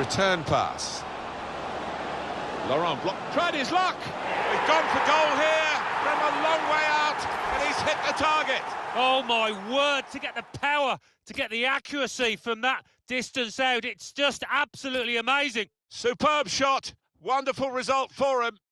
return pass. Laurent Blanc tried his luck. He's gone for goal here from a long way out, and he's hit the target. Oh, my word, to get the power, to get the accuracy from that distance out, it's just absolutely amazing. Superb shot. Wonderful result for him.